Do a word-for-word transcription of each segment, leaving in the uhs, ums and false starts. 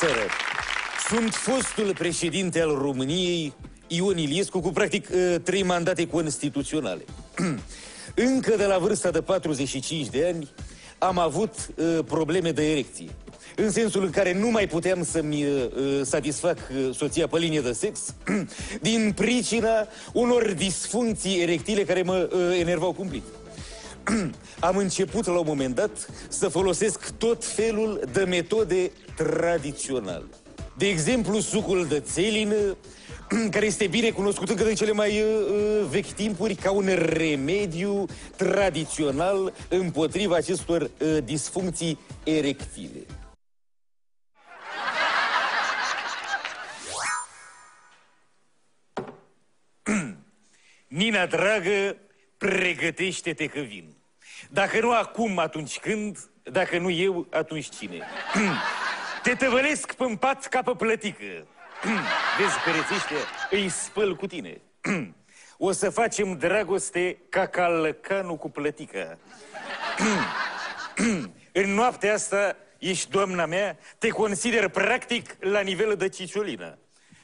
seară. Sunt fostul președinte al României, Ion Iliescu, cu practic trei mandate constituționale. Încă de la vârsta de patruzeci și cinci de ani am avut uh, probleme de erecție. În sensul în care nu mai puteam să-mi uh, satisfac uh, soția pe linie de sex din pricina unor disfuncții erectile care mă uh, enervau cumplit. Am început la un moment dat să folosesc tot felul de metode tradiționale. De exemplu, sucul de țelină, care este bine cunoscut încă din cele mai uh, vechi timpuri ca un remediu tradițional împotriva acestor uh, disfuncții erectile. Nina, dragă, pregătește-te că vin. Dacă nu acum, atunci când? Dacă nu eu, atunci cine? Te tăvălesc pe-n pat ca pe plătică. Vezi, pereții ăștia, îi spăl cu tine. O să facem dragoste ca calcanul cu plătică. În noaptea asta ești doamna mea, te consider practic la nivel de ciciolină.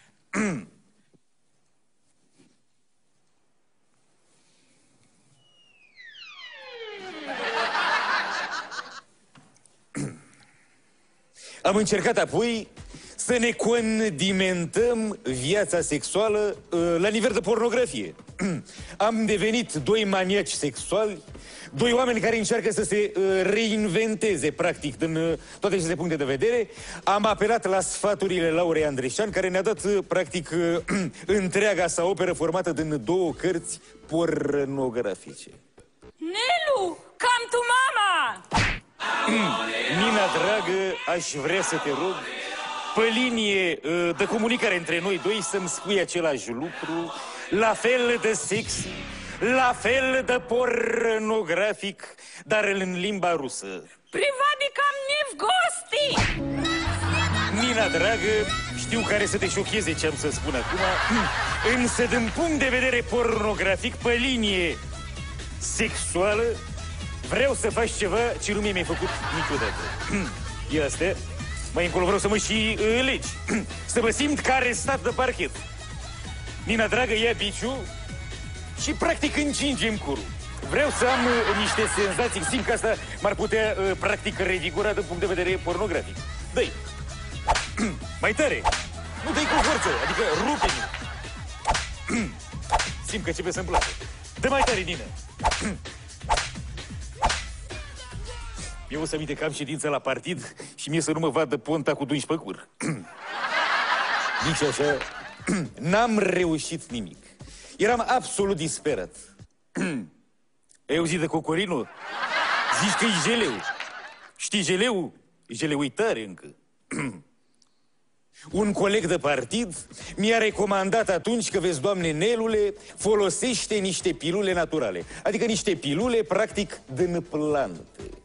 Am încercat apoi să ne condimentăm viața sexuală uh, la nivel de pornografie. Am devenit doi maniaci sexuali, doi oameni care încearcă să se uh, reinventeze, practic, din uh, toate aceste puncte de vedere. Am apelat la sfaturile Laurei Andreșan, care ne-a dat, uh, practic, uh, întreaga sa operă formată din două cărți pornografice. Nelu, cam tu mama! Nina, dragă, aș vrea să te rog, pe linie de comunicare între noi doi, să-mi spui același lucru, la fel de sexy, la fel de pornografic, dar în limba rusă. Privadicam ne v gosti! Nina, dragă, știu care să te șocheze ce am să spun acum, însă din punct de vedere pornografic, pe linie sexuală, vreau să faci ceva ce nu mi-ai făcut niciodată. E astea. Mai încolo vreau să mă și uh, legi. Să mă simt ca arestat de parchet. Nina, dragă, ia biciu și practic încingem curul. Vreau să am uh, niște senzații. Simt că asta m-ar putea uh, practic revigora din punct de vedere pornografic. Dă-i. Mai tare. Nu dă-i cu forță, adică rupe-mi. Simt că începe să-mi placă. Dă mai tare, Nina. Eu o să aminte că am ședință la partid și mie să nu mă vadă ponta cu dungi pe cur. Nici așa, n-am reușit nimic. Eram absolut disperat. Ai auzit de Cocorino? Zici că e jeleu. Știi jeleu? Jeleu e tare încă. Un coleg de partid mi-a recomandat atunci că, vezi, doamne Nelule, folosește niște pilule naturale. Adică niște pilule, practic, din plante.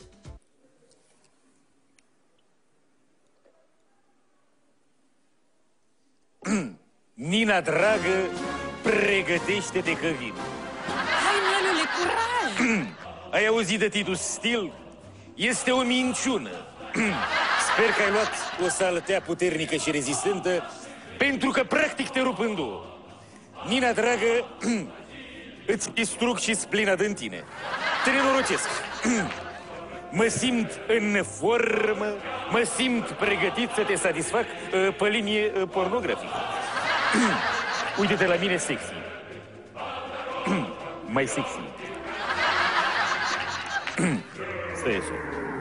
Nina, dragă, pregătește-te că vin. Hai, Nelule, curaj! Ai auzit de Titus Stil? Este o minciună. Sper că ai luat o saltea puternică și rezistentă, pentru că practic te rup în două. Nina, dragă, îți distrug și splina din tine. Te nenorocesc. Mă simt în formă, mă simt pregătit să te satisfac uh, pe linie uh, pornografică. Uite-te la mine sexy. Mai sexy. Stai așa.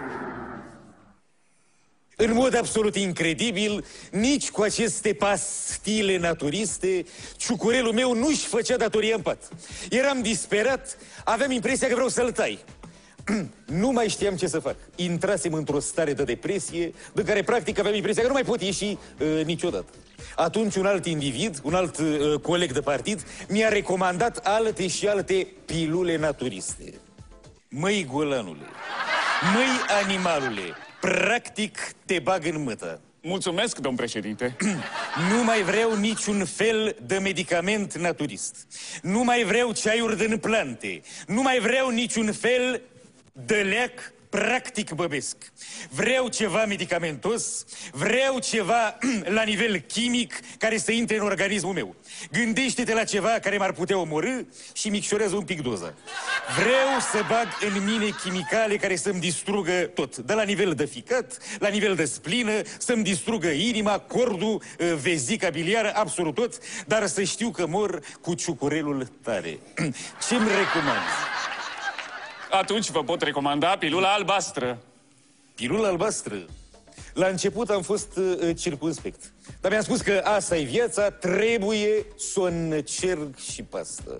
În mod absolut incredibil, nici cu aceste pastile naturiste, ciucurelul meu nu-și făcea datoria în pat. Eram disperat, aveam impresia că vreau să-l tai. Nu mai știam ce să fac. Intrasem într-o stare de depresie, de care practic aveam impresia că nu mai pot ieși uh, niciodată. Atunci un alt individ, un alt uh, coleg de partid, mi-a recomandat alte și alte pilule naturiste. Măi, golanule, măi, animalule, practic te bag în mâtă. Mulțumesc, domn președinte. Nu mai vreau niciun fel de medicament naturist. Nu mai vreau ceaiuri din plante. Nu mai vreau niciun fel de leac practic băbesc. Vreau ceva medicamentos, vreau ceva la nivel chimic care să intre în organismul meu. Gândește-te la ceva care m-ar putea omorâ și micșorează un pic doza. Vreau să bag în mine chimicale care să-mi distrugă tot. De la nivel de ficat, la nivel de splină, să-mi distrugă inima, cordul, vezica biliară, absolut tot, dar să știu că mor cu ciucurelul tare. Ce-mi recomand? Atunci vă pot recomanda pilula albastră. Pilula albastră? La început am fost uh, circumspect. Dar mi-am spus că asta e viața, trebuie să o încerc și pe asta.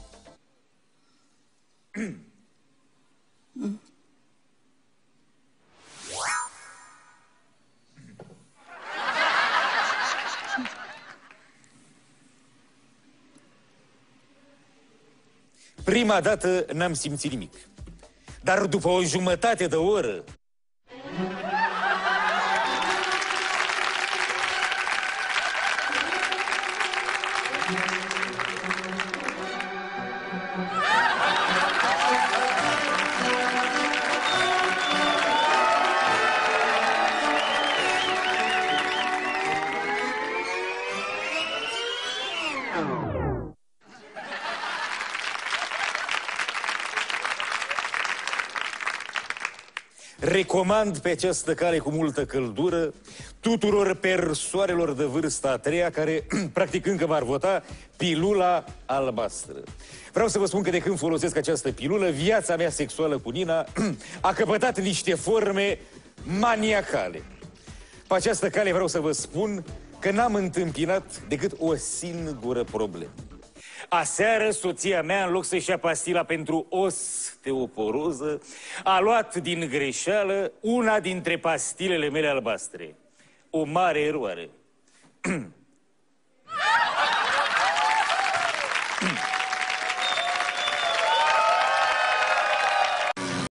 Prima dată n-am simțit nimic. Dar după o jumătate de oră... Recomand pe această cale cu multă căldură tuturor persoanelor de vârsta a treia care, practic, încă m-ar vota pilula albastră. Vreau să vă spun că de când folosesc această pilulă, viața mea sexuală cu Nina a căpătat niște forme maniacale. Pe această cale vreau să vă spun că n-am întâmpinat decât o singură problemă. Aseară, soția mea, în loc să-și ia pastila pentru osteoporoză, a luat din greșeală una dintre pastilele mele albastre. O mare eroare.